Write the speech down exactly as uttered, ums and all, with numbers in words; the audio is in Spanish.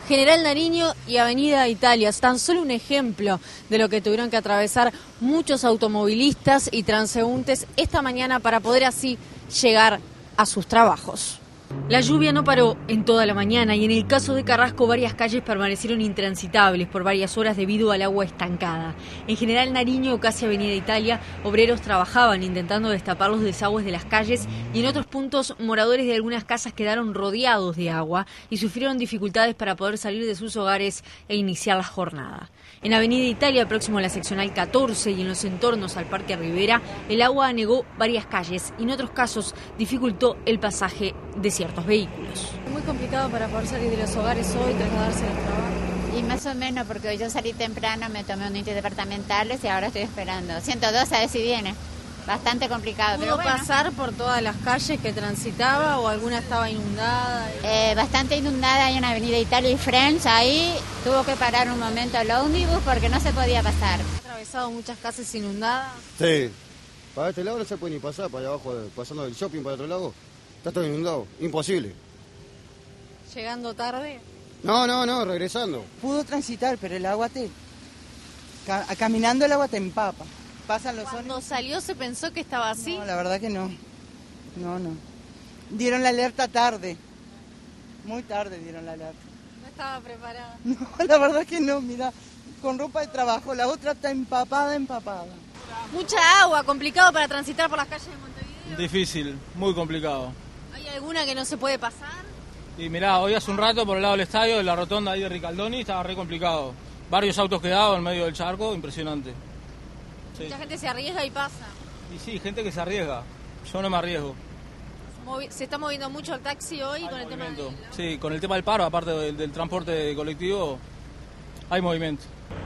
General Nariño y Avenida Italia, tan solo un ejemplo de lo que tuvieron que atravesar muchos automovilistas y transeúntes esta mañana para poder así llegar a sus trabajos. La lluvia no paró en toda la mañana y en el caso de Carrasco varias calles permanecieron intransitables por varias horas debido al agua estancada. En General Nariño, casi Avenida Italia, obreros trabajaban intentando destapar los desagües de las calles y en otros puntos moradores de algunas casas quedaron rodeados de agua y sufrieron dificultades para poder salir de sus hogares e iniciar la jornada. En Avenida Italia, próximo a la seccional catorce y en los entornos al Parque Rivera, el agua anegó varias calles y en otros casos dificultó el pasaje de ciertos vehículos. Muy complicado para poder salir de los hogares hoy, trasladarse al trabajo. Y más o menos, porque hoy yo salí temprano, me tomé un interdepartamentales y ahora estoy esperando. ciento dos a ver si viene. Bastante complicado. ¿Pudo pero bueno. pasar por todas las calles que transitaba o alguna estaba inundada? Eh, bastante inundada ahí en Avenida Italia y Friends. Ahí tuvo que parar un momento el ómnibus porque no se podía pasar. ¿Ha atravesado muchas casas inundadas? Sí. Para este lado no se puede ni pasar, para allá abajo, pasando del shopping para otro lado. Está todo inundado. Imposible. ¿Llegando tarde? No, no, no, regresando. Pudo transitar, pero el agua te... Ca caminando el agua te empapa. Pasan los Cuando ómnibus. salió se pensó que estaba así. No, la verdad que no. No, no. Dieron la alerta tarde. Muy tarde dieron la alerta. No estaba preparada. No, la verdad que no, mira. Con ropa de trabajo, la otra está empapada, empapada. Mucha agua, complicado para transitar por las calles de Montevideo. Difícil, muy complicado. ¿Hay alguna que no se puede pasar? Y mirá, hoy hace un rato por el lado del estadio, de la rotonda ahí de Ricaldoni, estaba re complicado. Varios autos quedados en medio del charco, impresionante. Sí. Mucha gente se arriesga y pasa. Y sí, gente que se arriesga. Yo no me arriesgo. Movi- se está moviendo mucho el taxi hoy Hay con el tema movimiento. de... Sí, con el tema del paro, aparte del, del transporte colectivo, hay movimiento.